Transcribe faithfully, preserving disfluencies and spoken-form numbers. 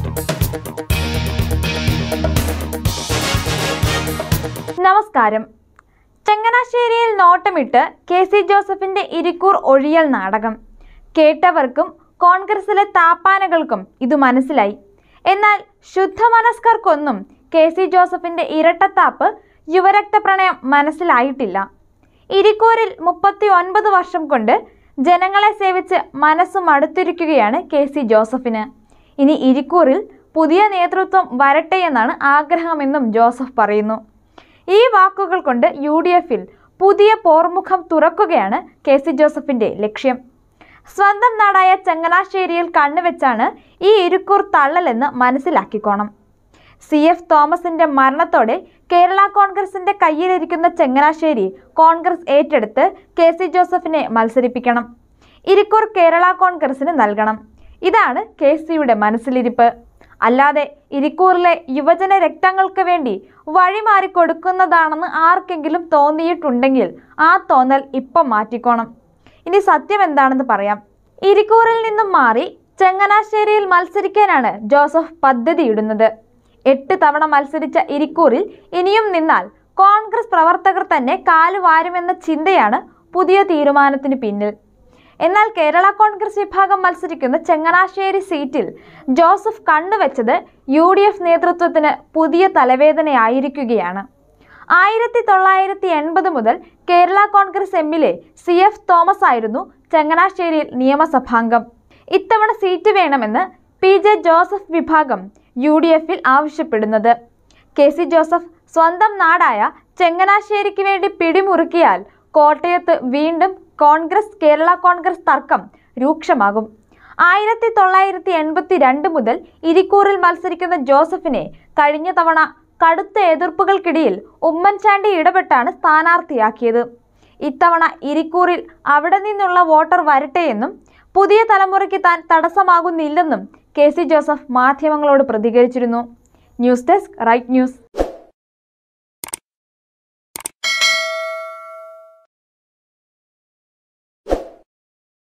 നമസ്കാരം. ചങ്ങനാശ്ശേരിയിൽ നോട്ടമിട്ട് K C ജോസഫിന്റെ ഇരിക്കൂർ ഒഴിയൽ നാടകം കേട്ടവർക്കും കോൺഗ്രസിലെ താപ്പാനകൾക്കും ഇത് മനസ്സിലായി. എന്നാൽ ശുദ്ധമനസ്കർക്കൊന്നും കെ സി ജോസഫിന്റെ ഇരട്ടത്താപ്പ് യുവരക്തപ്രണയം മനസ്സിലായിട്ടില്ല. ഇരിക്കൂറിൽ മുപ്പത്തി ഒൻപത് വർഷം കൊണ്ട് ജനങ്ങളെ സേവിച്ച് മനസ്സും അടുത്തിരിക്കുകയാണ് കെ സി ജോസഫിന്. ഇനി ഇരിക്കൂറിൽ പുതിയ നേതൃത്വം വരട്ടെയെന്നാണ് ആഗ്രഹമെന്നും ജോസഫ് പറയുന്നു. ഈ വാക്കുകൾ കൊണ്ട് യു ഡി എഫിൽ പുതിയ പോർമുഖം തുറക്കുകയാണ് കെ സി ജോസഫിന്റെ ലക്ഷ്യം. സ്വന്തം നാടായ ചങ്ങനാശ്ശേരിയിൽ കണ്ണുവെച്ചാണ് ഈ ഇരിക്കൂർ തള്ളലെന്ന് മനസ്സിലാക്കിക്കോണം. സി എഫ് തോമസിന്റെ മരണത്തോടെ കേരള കോൺഗ്രസിന്റെ കയ്യിലിരിക്കുന്ന ചങ്ങനാശ്ശേരി കോൺഗ്രസ് ഏറ്റെടുത്ത് കെ സി ജോസഫിനെ മത്സരിപ്പിക്കണം. ഇരിക്കൂർ കേരള കോൺഗ്രസിന് നൽകണം. ഇതാണ് കെ സിയുടെ മനസ്സിലിരിപ്പ്. അല്ലാതെ ഇരിക്കൂറിലെ യുവജന രക്തങ്ങൾക്ക് വേണ്ടി വഴിമാറിക്കൊടുക്കുന്നതാണെന്ന് ആർക്കെങ്കിലും തോന്നിയിട്ടുണ്ടെങ്കിൽ ആ തോന്നൽ ഇപ്പം മാറ്റിക്കോണം. ഇനി സത്യം എന്താണെന്ന് പറയാം. ഇരിക്കൂറിൽ നിന്നും മാറി ചങ്ങനാശ്ശേരിയിൽ മത്സരിക്കാനാണ് ജോസഫ് പദ്ധതിയിടുന്നത്. എട്ട് തവണ മത്സരിച്ച ഇരിക്കൂറിൽ ഇനിയും നിന്നാൽ കോൺഗ്രസ് പ്രവർത്തകർ തന്നെ കാലുവാരുമെന്ന ചിന്തയാണ് പുതിയ തീരുമാനത്തിന് പിന്നിൽ. എന്നാൽ കേരള കോൺഗ്രസ് വിഭാഗം മത്സരിക്കുന്ന ചങ്ങനാശ്ശേരി സീറ്റിൽ ജോസഫ് കണ്ണുവെച്ചത് യു ഡി എഫ് നേതൃത്വത്തിന് പുതിയ തലവേദനയായിരിക്കുകയാണ്. ആയിരത്തി തൊള്ളായിരത്തി എൺപത് മുതൽ കേരള കോൺഗ്രസ് എമ്മിലെ സി എഫ് തോമസ് ആയിരുന്നു ചങ്ങനാശ്ശേരിയിൽ നിയമസഭാംഗം. ഇത്തവണ സീറ്റ് വേണമെന്ന് പി ജെ ജോസഫ് വിഭാഗം യു ഡി എഫിൽ ആവശ്യപ്പെടുന്നത്. കെ സി ജോസഫ് സ്വന്തം നാടായ ചങ്ങനാശ്ശേരിക്ക് വേണ്ടി പിടിമുറുക്കിയാൽ കോട്ടയത്ത് വീണ്ടും കോൺഗ്രസ് കേരള കോൺഗ്രസ് തർക്കം രൂക്ഷമാകും. ആയിരത്തി തൊള്ളായിരത്തി എൺപത്തി രണ്ട് മുതൽ ഇരിക്കൂറിൽ മത്സരിക്കുന്ന ജോസഫിനെ കഴിഞ്ഞ തവണ കടുത്ത എതിർപ്പുകൾക്കിടയിൽ ഉമ്മൻചാണ്ടി ഇടപെട്ടാണ് സ്ഥാനാർത്ഥിയാക്കിയത്. ഇത്തവണ ഇരിക്കൂറിൽ അവിടെ നിന്നുള്ള വോട്ടർ വരട്ടെയെന്നും പുതിയ തലമുറയ്ക്ക് താൻ തടസ്സമാകുന്നില്ലെന്നും കെ സി ജോസഫ് മാധ്യമങ്ങളോട് പ്രതികരിച്ചിരുന്നു. News desk right news.